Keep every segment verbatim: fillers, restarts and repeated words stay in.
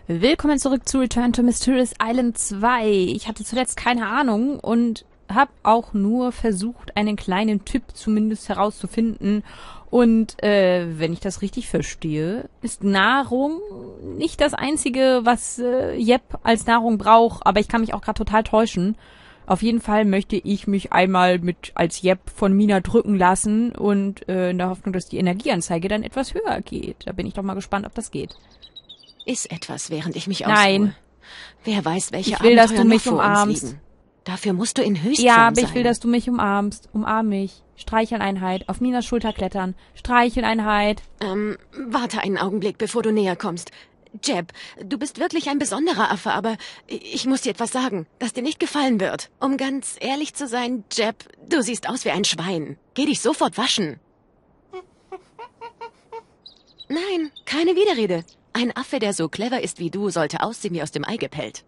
Willkommen zurück zu Return to Mysterious Island zwei. Ich hatte zuletzt keine Ahnung und habe auch nur versucht, einen kleinen Tipp zumindest herauszufinden. Und äh, wenn ich das richtig verstehe, ist Nahrung nicht das Einzige, was äh, Jep als Nahrung braucht. Aber ich kann mich auch gerade total täuschen. Auf jeden Fall möchte ich mich einmal mit als Jep von Mina drücken lassen und äh, in der Hoffnung, dass die Energieanzeige dann etwas höher geht. Da bin ich doch mal gespannt, ob das geht. Iss etwas, während ich mich Nein. ausruhe. Wer weiß, welche Ich will, dass Abenteuer du mich noch vor uns umarmst. liegen. Dafür musst du in Höchstform Ja, aber ich sein. will, dass du mich umarmst. Umarm mich. Streicheleinheit. Auf Minas Schulter klettern. Streicheleinheit. Ähm, warte einen Augenblick, bevor du näher kommst. Jep, du bist wirklich ein besonderer Affe, aber ich muss dir etwas sagen, das dir nicht gefallen wird. Um ganz ehrlich zu sein, Jep, du siehst aus wie ein Schwein. Geh dich sofort waschen. Nein, keine Widerrede. Ein Affe, der so clever ist wie du, sollte aussehen wie aus dem Ei gepellt.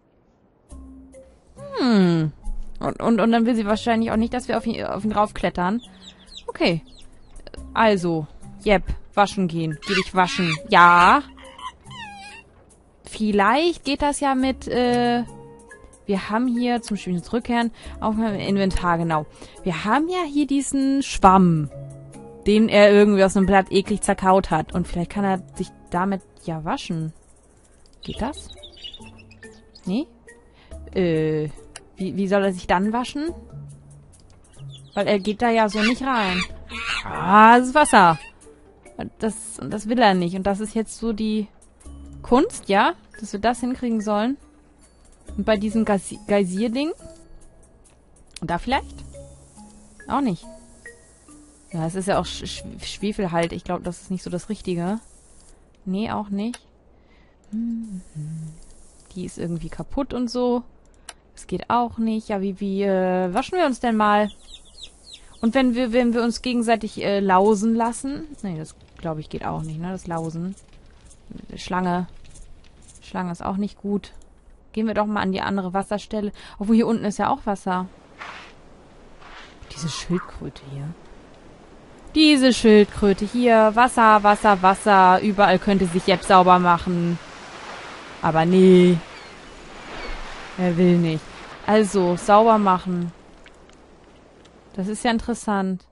Hm. Und, und, und dann will sie wahrscheinlich auch nicht, dass wir auf ihn, auf ihn raufklettern. Okay. Also, Jep, waschen gehen. Geh dich waschen. Ja. Vielleicht geht das ja mit, äh, wir haben hier, zum Spielen zurückkehren, auf meinem Inventar, genau. Wir haben ja hier diesen Schwamm, den er irgendwie aus einem Blatt eklig zerkaut hat. Und vielleicht kann er sich damit ja waschen. Geht das? Nee? Äh, wie, wie soll er sich dann waschen? Weil er geht da ja so nicht rein. Ah, das ist Wasser. Das, das will er nicht. Und das ist jetzt so die Kunst, ja? Dass wir das hinkriegen sollen. Und bei diesem Geis- Geysir-Ding? Und da vielleicht? Auch nicht. Ja, es ist ja auch Sch Sch Schwefelhalt. Ich glaube, das ist nicht so das Richtige. Nee, auch nicht. Hm, hm. Die ist irgendwie kaputt und so. Das geht auch nicht. Ja, wie, wie äh, waschen wir uns denn mal? Und wenn wir, wenn wir uns gegenseitig äh, lausen lassen? Nee, das glaube ich geht auch nicht, ne? Das Lausen. Schlange. Schlange ist auch nicht gut. Gehen wir doch mal an die andere Wasserstelle. Obwohl hier unten ist ja auch Wasser. Diese Schildkröte hier. Diese Schildkröte hier. Wasser, Wasser, Wasser. Überall könnte sich Jep sauber machen. Aber nee. Er will nicht. Also, sauber machen. Das ist ja interessant.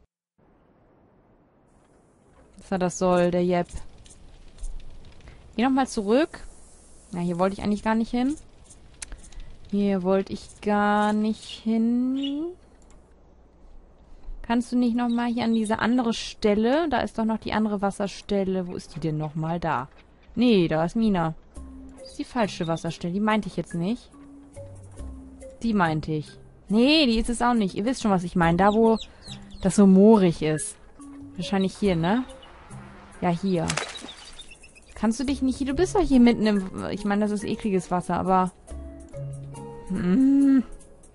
Was er das soll, der Jep. Geh nochmal zurück. Na, hier wollte ich eigentlich gar nicht hin. Hier wollte ich gar nicht hin. Kannst du nicht nochmal hier an diese andere Stelle? Da ist doch noch die andere Wasserstelle. Wo ist die denn nochmal? Da. Nee, da ist Mina. Das ist die falsche Wasserstelle. Die meinte ich jetzt nicht. Die meinte ich. Nee, die ist es auch nicht. Ihr wisst schon, was ich meine. Da, wo das so moorig ist. Wahrscheinlich hier, ne? Ja, hier. Kannst du dich nicht... Du bist doch hier mitten im... Ich meine, das ist ekliges Wasser, aber... Hm.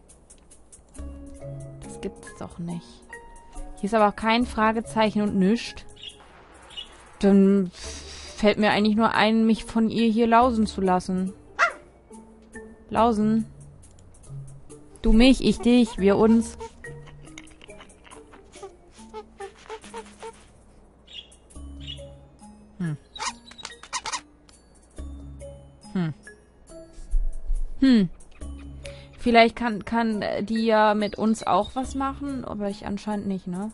Das gibt's doch nicht. Hier ist aber auch kein Fragezeichen und nichts. Dann fällt mir eigentlich nur ein, mich von ihr hier lausen zu lassen. Lausen. Du mich, ich dich, wir uns. Hm. Hm. Hm. Vielleicht kann, kann die ja mit uns auch was machen, aber ich anscheinend nicht, ne?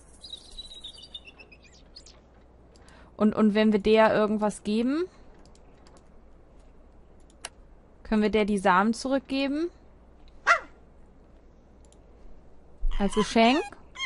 Und, und wenn wir der irgendwas geben, können wir der die Samen zurückgeben? Als Geschenk?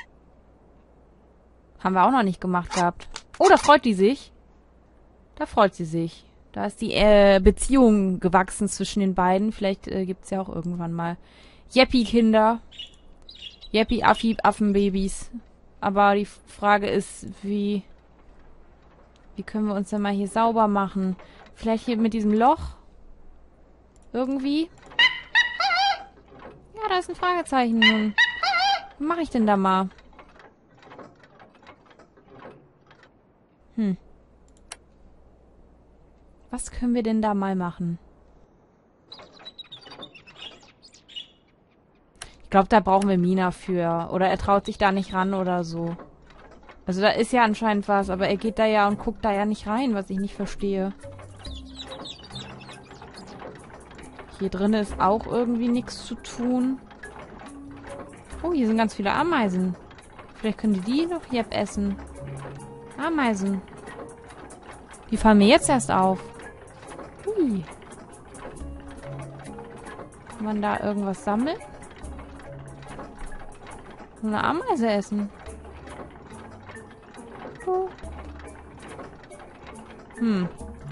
Haben wir auch noch nicht gemacht gehabt. Oh, da freut die sich. Da freut sie sich. Da ist die äh, Beziehung gewachsen zwischen den beiden. Vielleicht äh, gibt es ja auch irgendwann mal Jeppy-Kinder. Jeppy-Affi-Affenbabys. Aber die Frage ist, wie... Wie können wir uns denn mal hier sauber machen? Vielleicht hier mit diesem Loch? Irgendwie? Ja, da ist ein Fragezeichen nun. Was mache ich denn da mal? Hm. Was können wir denn da mal machen? Ich glaube, da brauchen wir Mina für. Oder er traut sich da nicht ran oder so. Also da ist ja anscheinend was, aber er geht da ja und guckt da ja nicht rein, was ich nicht verstehe. Hier drin ist auch irgendwie nichts zu tun. Oh, hier sind ganz viele Ameisen. Vielleicht können die die noch hier essen. Ameisen. Die fallen mir jetzt erst auf. Hui. Kann man da irgendwas sammeln? Eine Ameise essen. Oh. Hm.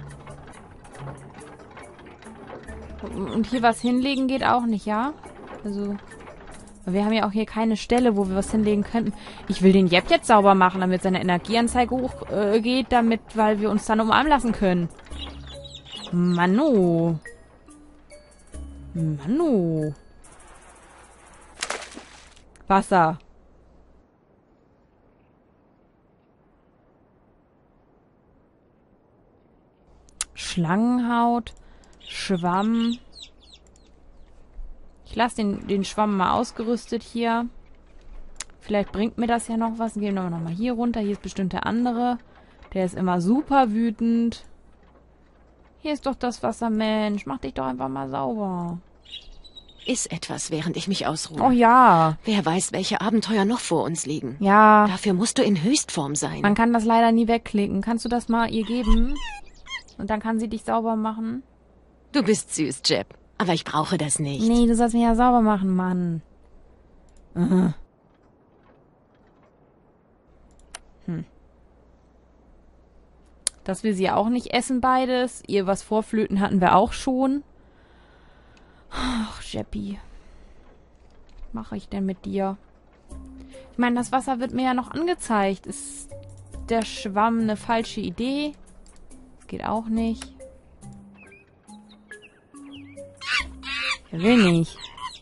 Und hier was hinlegen geht auch nicht, ja? Also, wir haben ja auch hier keine Stelle, wo wir was hinlegen könnten. Ich will den Jep jetzt sauber machen, damit seine Energieanzeige hochgeht, äh, geht, damit, weil wir uns dann umarmen lassen können. Mano. Mano. Wasser. Schlangenhaut. Schwamm. Ich lasse den, den Schwamm mal ausgerüstet hier. Vielleicht bringt mir das ja noch was. Gehen wir nochmal hier runter. Hier ist bestimmt der andere. Der ist immer super wütend. Hier ist doch das Wasser, Mensch. Mach dich doch einfach mal sauber. Iss etwas, während ich mich ausruhe. Oh ja. Wer weiß, welche Abenteuer noch vor uns liegen. Ja. Dafür musst du in Höchstform sein. Man kann das leider nie wegklicken. Kannst du das mal ihr geben? Und dann kann sie dich sauber machen. Du bist süß, Jeb. Aber ich brauche das nicht. Nee, du sollst mich ja sauber machen, Mann. Uh. Hm. Das will sie auch nicht essen, beides. Ihr was vorflöten hatten wir auch schon. Ach, Jeppy. Was mache ich denn mit dir? Ich meine, das Wasser wird mir ja noch angezeigt. Ist der Schwamm eine falsche Idee? Das geht auch nicht. Er will nicht.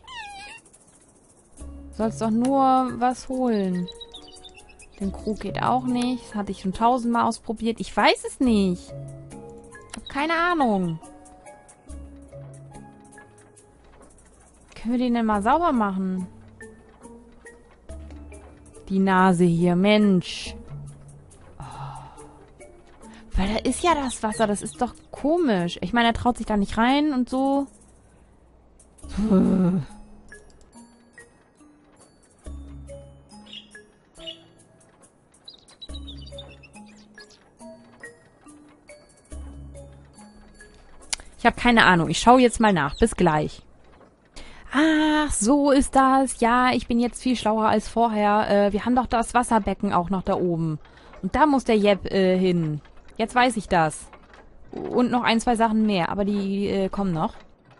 Du sollst doch nur was holen. Den Krug geht auch nicht. Das hatte ich schon tausendmal ausprobiert. Ich weiß es nicht. Ich habe keine Ahnung. Können wir den denn mal sauber machen? Die Nase hier, Mensch. Oh. Weil da ist ja das Wasser. Das ist doch komisch. Ich meine, er traut sich da nicht rein und so. Puh. Ich habe keine Ahnung. Ich schaue jetzt mal nach. Bis gleich. Ach, so ist das. Ja, ich bin jetzt viel schlauer als vorher. Äh, wir haben doch das Wasserbecken auch noch da oben. Und da muss der Jep äh, hin. Jetzt weiß ich das. Und noch ein, zwei Sachen mehr. Aber die äh, kommen noch.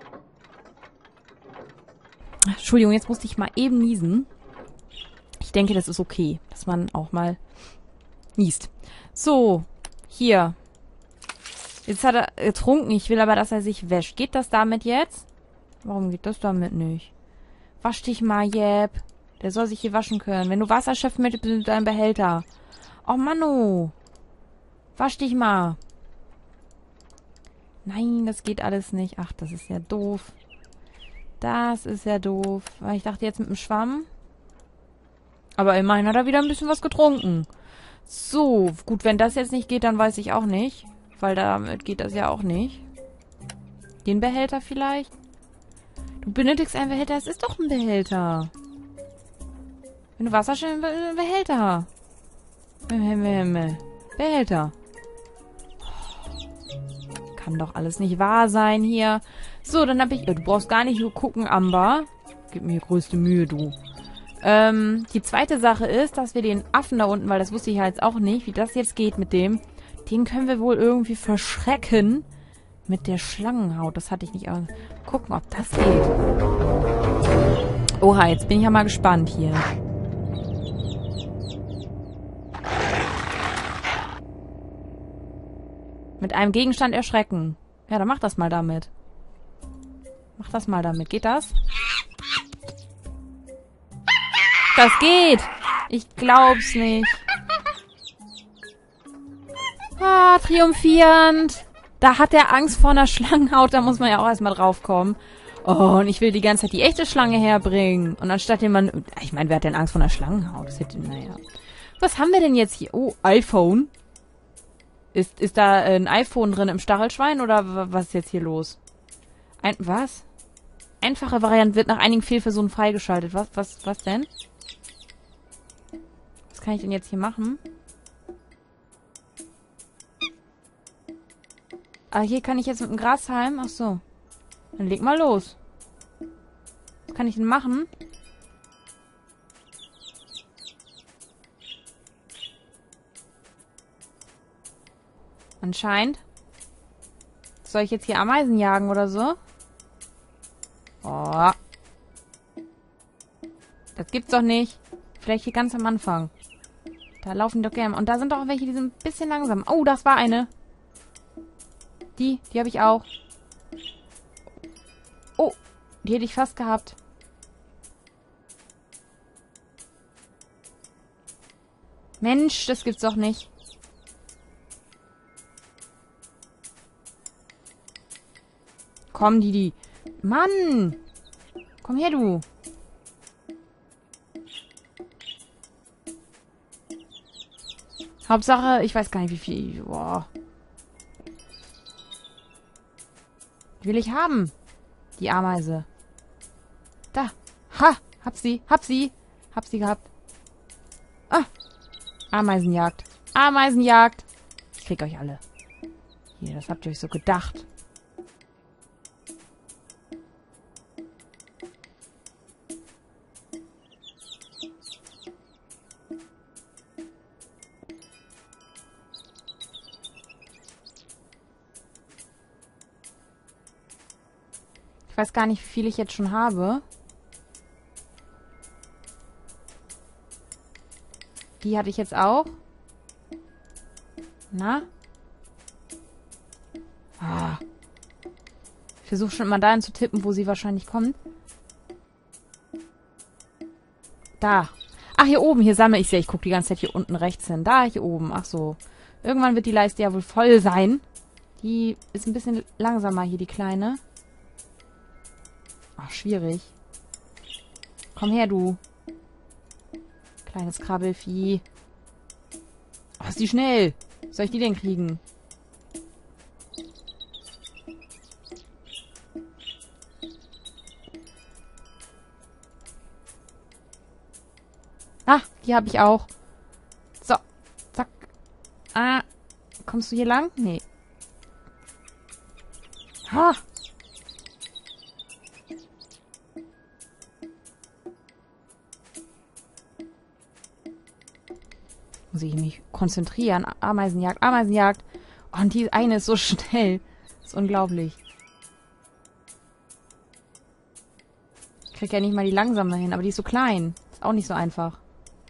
Entschuldigung, jetzt musste ich mal eben niesen. Ich denke, das ist okay, dass man auch mal niest. So, hier. Jetzt hat er getrunken. Ich will aber, dass er sich wäscht. Geht das damit jetzt? Warum geht das damit nicht? Wasch dich mal, Jep. Der soll sich hier waschen können. Wenn du Wasser schöpfen möchtest, bist du in deinem Behälter. Oh, Manno. Wasch dich mal. Nein, das geht alles nicht. Ach, das ist ja doof. Das ist ja doof. Weil ich dachte jetzt mit dem Schwamm. Aber immerhin hat er wieder ein bisschen was getrunken. So, gut, wenn das jetzt nicht geht, dann weiß ich auch nicht. Weil damit geht das ja auch nicht. Den Behälter vielleicht? Du benötigst einen Behälter. Es ist doch ein Behälter. Wenn du Wasser schön ein Behälter. Behälter. Kann doch alles nicht wahr sein hier. So, dann hab ich... Du brauchst gar nicht nur gucken, Amber. Gib mir größte Mühe, du. Ähm, die zweite Sache ist, dass wir den Affen da unten, weil das wusste ich ja jetzt auch nicht, wie das jetzt geht mit dem, den können wir wohl irgendwie verschrecken mit der Schlangenhaut. Das hatte ich nicht aus. Gucken, ob das geht. Oha, jetzt bin ich ja mal gespannt hier. Mit einem Gegenstand erschrecken. Ja, dann mach das mal damit. Mach das mal damit. Geht das? Das geht! Ich glaub's nicht. Ah, triumphierend. Da hat er Angst vor einer Schlangenhaut. Da muss man ja auch erstmal draufkommen. Oh, und ich will die ganze Zeit die echte Schlange herbringen. Und anstatt den man... Ich meine, wer hat denn Angst vor einer Schlangenhaut? Das hätte... Naja. Was haben wir denn jetzt hier? Oh, iPhone. Ist, ist da ein iPhone drin im Stachelschwein? Oder was ist jetzt hier los? Ein... Was? einfache Variante wird nach einigen Fehlversuchen freigeschaltet. Was, was, was denn? Was kann ich denn jetzt hier machen? Ah, hier kann ich jetzt mit dem Grashalm. Ach so. Dann leg mal los. Was kann ich denn machen? Anscheinend. Soll ich jetzt hier Ameisen jagen oder so? Oh. Das gibt's doch nicht. Vielleicht hier ganz am Anfang. Da laufen die doch gerne. Und da sind doch auch welche, die sind ein bisschen langsam. Oh, das war eine. Die, die habe ich auch. Oh, die hätte ich fast gehabt. Mensch, das gibt's doch nicht. Komm, Didi. Mann! Komm her, du. Hauptsache, ich weiß gar nicht, wie viel... Boah. Die will ich haben. Die Ameise. Da. Ha! Hab sie. Hab sie. Hab sie gehabt. Ah. Ameisenjagd. Ameisenjagd. Ich krieg euch alle. Hier, das habt ihr euch so gedacht. Ich weiß gar nicht, wie viel ich jetzt schon habe. Die hatte ich jetzt auch. Na? Ah. Ich versuche schon immer dahin zu tippen, wo sie wahrscheinlich kommt. Da. Ach, hier oben. Hier sammle ich sie. Ich gucke die ganze Zeit hier unten rechts hin. Da, hier oben. Ach so. Irgendwann wird die Leiste ja wohl voll sein. Die ist ein bisschen langsamer hier, die Kleine. Ach, schwierig. Komm her, du. Kleines Krabbelvieh. Oh, ist die schnell. Soll ich die denn kriegen? Ah, die habe ich auch. So. Zack. Ah. Kommst du hier lang? Nee. Ha. Muss ich mich konzentrieren. Ameisenjagd, Ameisenjagd. Oh, und die eine ist so schnell. Das ist unglaublich. Ich krieg ja nicht mal die langsame hin, aber die ist so klein. Ist auch nicht so einfach.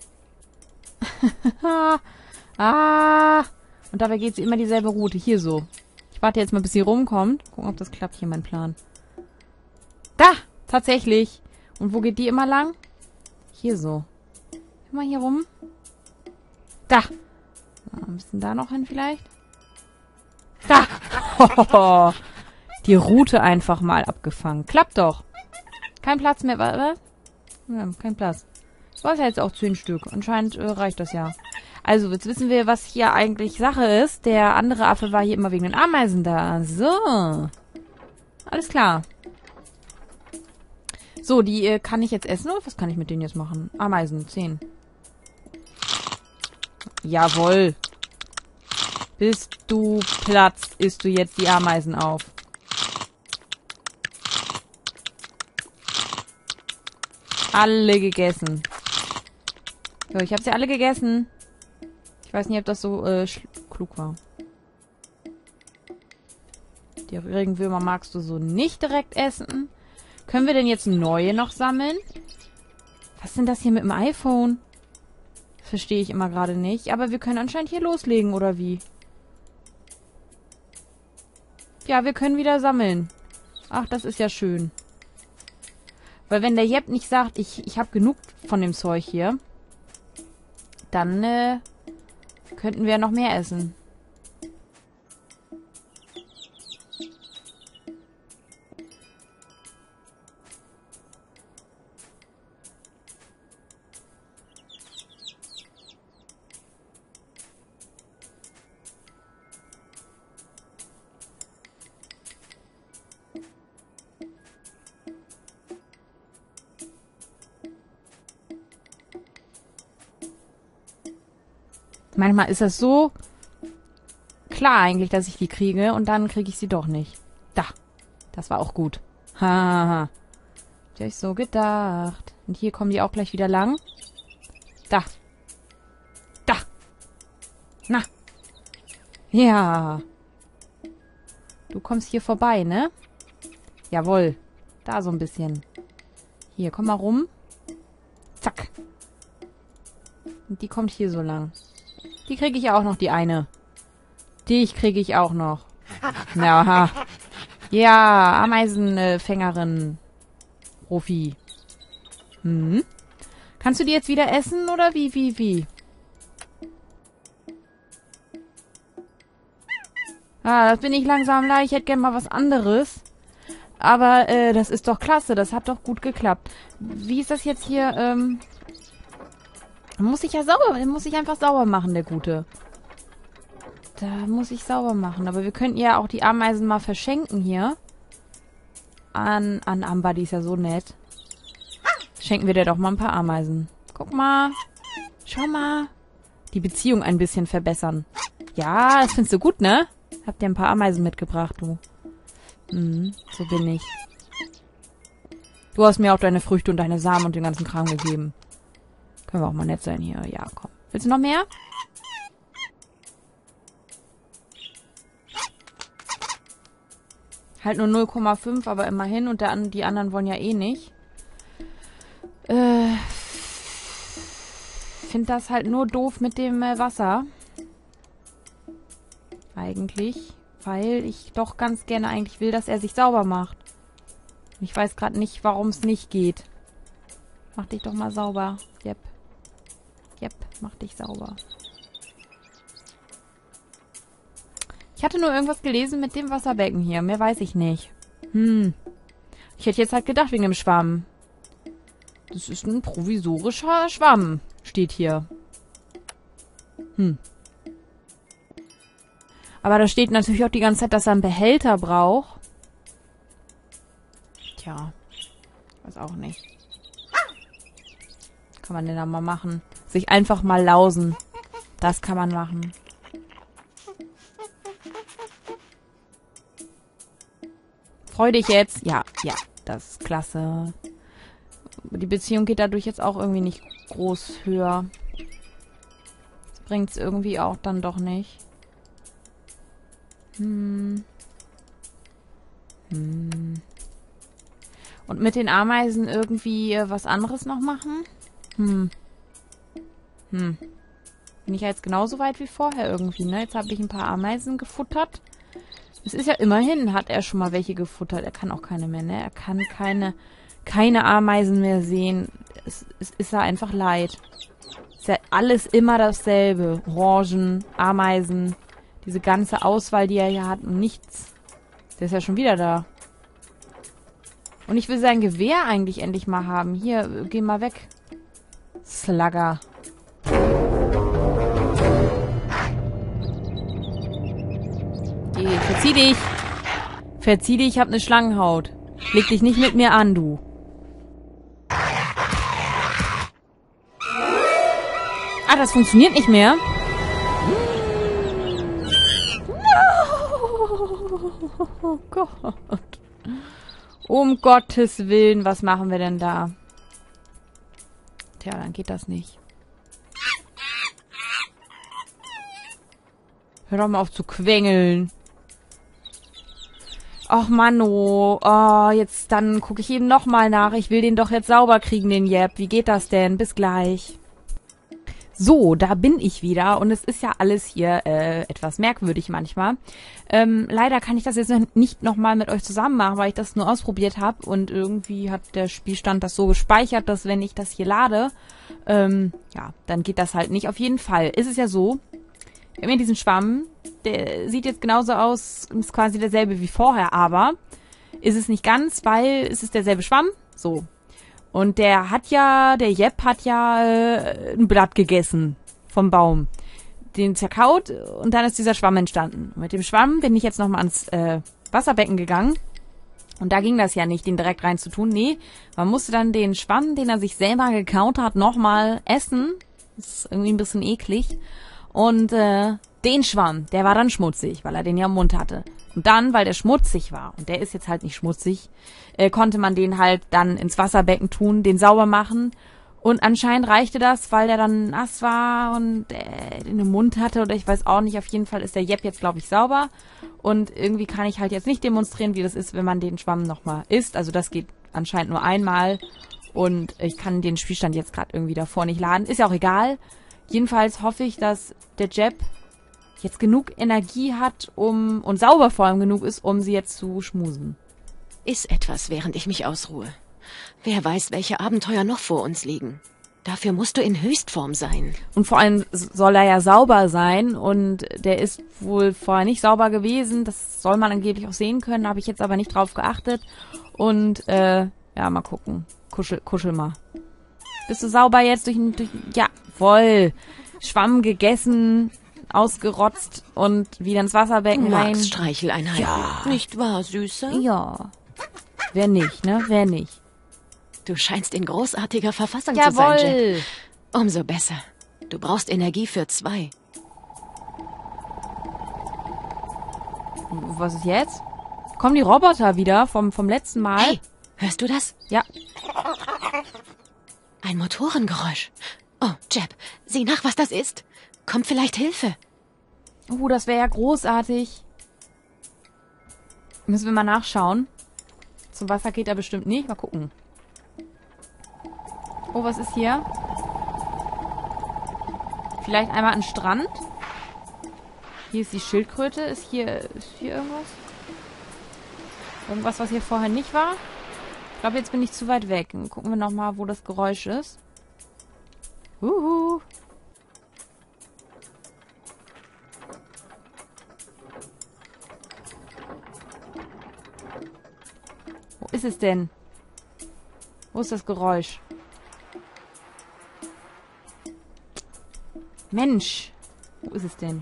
Ah. Und dabei geht sie immer dieselbe Route. Hier so. Ich warte jetzt mal, bis sie rumkommt. Gucken, ob das klappt hier, mein Plan. Da! Tatsächlich. Und wo geht die immer lang? Hier so. Immer hier rum. Da. Ein bisschen da noch hin vielleicht. Da. Oh, die Route einfach mal abgefangen. Klappt doch. Kein Platz mehr. Was? Ja, kein Platz. Das war ja jetzt auch zehn Stück. Anscheinend äh, reicht das ja. Also, jetzt wissen wir, was hier eigentlich Sache ist. Der andere Affe war hier immer wegen den Ameisen da. So. Alles klar. So, die äh, kann ich jetzt essen oder was kann ich mit denen jetzt machen? Ameisen, zehn. Jawohl. Bis du platzt, isst du jetzt die Ameisen auf. Alle gegessen. So, ich habe sie alle gegessen. Ich weiß nicht, ob das so äh, klug war. Die Regenwürmer magst du so nicht direkt essen. Können wir denn jetzt neue noch sammeln? Was ist denn das hier mit dem iPhone? Verstehe ich immer gerade nicht. Aber wir können anscheinend hier loslegen, oder wie? Ja, wir können wieder sammeln. Ach, das ist ja schön. Weil wenn der Jep nicht sagt, ich, ich habe genug von dem Zeug hier, dann äh, könnten wir noch mehr essen. Manchmal ist das so klar eigentlich, dass ich die kriege und dann kriege ich sie doch nicht. Da, das war auch gut. Hahaha. Hab ich euch so gedacht. Und hier kommen die auch gleich wieder lang. Da. Da. Na. Ja. Du kommst hier vorbei, ne? Jawohl. Da so ein bisschen. Hier, komm mal rum. Zack. Und die kommt hier so lang. Die kriege ich auch noch, die eine. Die kriege ich auch noch. Ja, ja, Ameisenfängerin. Profi. Hm. Kannst du die jetzt wieder essen, oder wie, wie, wie? Ah, das bin ich langsam leid. Ich hätte gerne mal was anderes. Aber, äh, das ist doch klasse. Das hat doch gut geklappt. Wie ist das jetzt hier, ähm... Muss ich ja sauber, den muss ich einfach sauber machen, der Gute. Da muss ich sauber machen. Aber wir könnten ja auch die Ameisen mal verschenken hier. An, an Amber, die ist ja so nett. Schenken wir dir doch mal ein paar Ameisen. Guck mal. Schau mal. Die Beziehung ein bisschen verbessern. Ja, das findest du gut, ne? Hab dir ein paar Ameisen mitgebracht, du. Mhm, so bin ich. Du hast mir auch deine Früchte und deine Samen und den ganzen Kram gegeben. Können wir auch mal nett sein hier. Ja, komm. Willst du noch mehr? Halt nur null Komma fünf, aber immerhin. Und der, die anderen wollen ja eh nicht. Äh, finde das halt nur doof mit dem äh, Wasser. Eigentlich. Weil ich doch ganz gerne eigentlich will, dass er sich sauber macht. Ich weiß gerade nicht, warum es nicht geht. Mach dich doch mal sauber. Jep. Jep, mach dich sauber. Ich hatte nur irgendwas gelesen mit dem Wasserbecken hier. Mehr weiß ich nicht. Hm. Ich hätte jetzt halt gedacht wegen dem Schwamm. Das ist ein provisorischer Schwamm. Steht hier. Hm. Aber da steht natürlich auch die ganze Zeit, dass er einen Behälter braucht. Tja. Weiß auch nicht. Kann man denn da mal machen? Sich einfach mal lausen. Das kann man machen. Freu dich jetzt. Ja, ja. Das ist klasse. Die Beziehung geht dadurch jetzt auch irgendwie nicht groß höher. Das bringt es irgendwie auch dann doch nicht. Hm. Hm. Und mit den Ameisen irgendwie äh, was anderes noch machen? Hm. Hm. Bin ich ja jetzt genauso weit wie vorher irgendwie, ne? Jetzt habe ich ein paar Ameisen gefuttert. Es ist ja immerhin, hat er schon mal welche gefuttert. Er kann auch keine mehr, ne? Er kann keine, keine Ameisen mehr sehen. Es, es ist ja einfach leid. Es ist ja alles immer dasselbe. Orangen, Ameisen, diese ganze Auswahl, die er hier hat und nichts. Der ist ja schon wieder da. Und ich will sein Gewehr eigentlich endlich mal haben. Hier, geh mal weg. Slugger. Geh, verzieh dich. Verzieh dich, ich hab ne Schlangenhaut. Leg dich nicht mit mir an, du. Ah, das funktioniert nicht mehr. Oh Gott. Um Gottes Willen, was machen wir denn da? Tja, dann geht das nicht. Hör doch mal auf zu quengeln. Ach Manno, oh, jetzt dann gucke ich eben nochmal nach. Ich will den doch jetzt sauber kriegen, den Jep. Wie geht das denn? Bis gleich. So, da bin ich wieder und es ist ja alles hier äh, etwas merkwürdig manchmal. Ähm, leider kann ich das jetzt nicht nochmal mit euch zusammen machen, weil ich das nur ausprobiert habe und irgendwie hat der Spielstand das so gespeichert, dass wenn ich das hier lade, ähm, ja, dann geht das halt nicht. Auf jeden Fall ist es ja so, wir haben hier diesen Schwamm, der sieht jetzt genauso aus, ist quasi derselbe wie vorher, aber ist es nicht ganz, weil es ist derselbe Schwamm, so. Und der hat ja, der Jep hat ja äh, ein Blatt gegessen vom Baum. Den zerkaut und dann ist dieser Schwamm entstanden. Und mit dem Schwamm bin ich jetzt nochmal ans äh, Wasserbecken gegangen. Und da ging das ja nicht, den direkt reinzutun. Nee, man musste dann den Schwamm, den er sich selber gekaut hat, nochmal essen. Das ist irgendwie ein bisschen eklig. Und äh, den Schwamm, der war dann schmutzig, weil er den ja im Mund hatte. Und dann, weil der schmutzig war, und der ist jetzt halt nicht schmutzig, äh, konnte man den halt dann ins Wasserbecken tun, den sauber machen. Und anscheinend reichte das, weil der dann nass war und äh, in den Mund hatte oder ich weiß auch nicht. Auf jeden Fall ist der Jepp jetzt, glaube ich, sauber. Und irgendwie kann ich halt jetzt nicht demonstrieren, wie das ist, wenn man den Schwamm nochmal isst. Also das geht anscheinend nur einmal. Und ich kann den Spielstand jetzt gerade irgendwie davor nicht laden. Ist ja auch egal. Jedenfalls hoffe ich, dass der Jepp jetzt genug Energie hat, um und sauber vor allem genug ist, um sie jetzt zu schmusen. Iss etwas, während ich mich ausruhe. Wer weiß, welche Abenteuer noch vor uns liegen. Dafür musst du in Höchstform sein. Und vor allem soll er ja sauber sein und der ist wohl vorher nicht sauber gewesen. Das soll man angeblich auch sehen können, habe ich jetzt aber nicht drauf geachtet. Und, äh, ja, mal gucken. Kuschel, kuschel mal. Bist du sauber jetzt durch ein, durch, ja, voll. Schwamm gegessen, ausgerotzt und wieder ins Wasserbecken rein. Max Streicheleinheiten. Ja. Nicht wahr, Süßer? Ja. Wer nicht, ne? Wer nicht? Du scheinst in großartiger Verfassung Jawohl. zu sein, Jepp. Umso besser. Du brauchst Energie für zwei. Was ist jetzt? Kommen die Roboter wieder vom, vom letzten Mal? Hey, hörst du das? Ja. Ein Motorengeräusch. Oh, Jepp, sieh nach, was das ist. Kommt vielleicht Hilfe? Oh, das wäre ja großartig. Müssen wir mal nachschauen. Zum Wasser geht er bestimmt nicht. Mal gucken. Oh, was ist hier? Vielleicht einmal ein Strand. Hier ist die Schildkröte. Ist hier, ist hier irgendwas? Irgendwas, was hier vorher nicht war? Ich glaube, jetzt bin ich zu weit weg. Dann gucken wir nochmal, wo das Geräusch ist. Huhu. Wo ist es denn? Wo ist das Geräusch? Mensch! Wo ist es denn?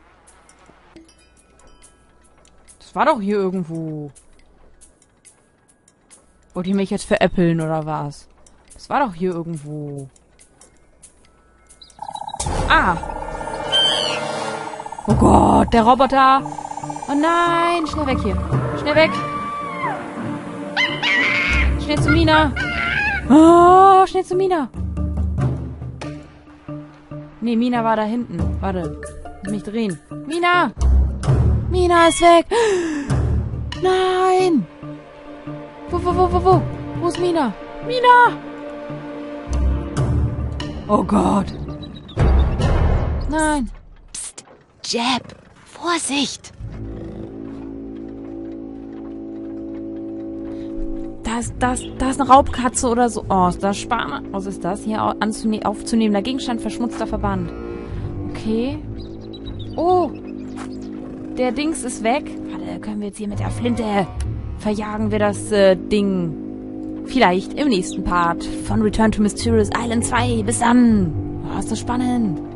Das war doch hier irgendwo. Wollt ihr mich jetzt veräppeln oder was? Das war doch hier irgendwo. Ah! Oh Gott, der Roboter! Oh nein! Schnell weg hier! Schnell weg! Schnell zu Mina! Oh, schnell zu Mina! Nee, Mina war da hinten. Warte. Mich drehen. Mina! Mina ist weg! Nein! Wo, wo, wo, wo, wo? Wo ist Mina? Mina! Oh Gott! Nein! Psst, Jepp, Vorsicht! Da ist, da ist, da ist eine Raubkatze oder so. Oh, ist das spannend. Was ist das? Hier anzune- aufzunehmender Gegenstand, verschmutzter Verband. Okay. Oh! Der Dings ist weg. Warte, können wir jetzt hier mit der Flinte verjagen wir das äh, Ding. Vielleicht im nächsten Part von Return to Mysterious Island zwei. Bis dann. Oh, ist das spannend.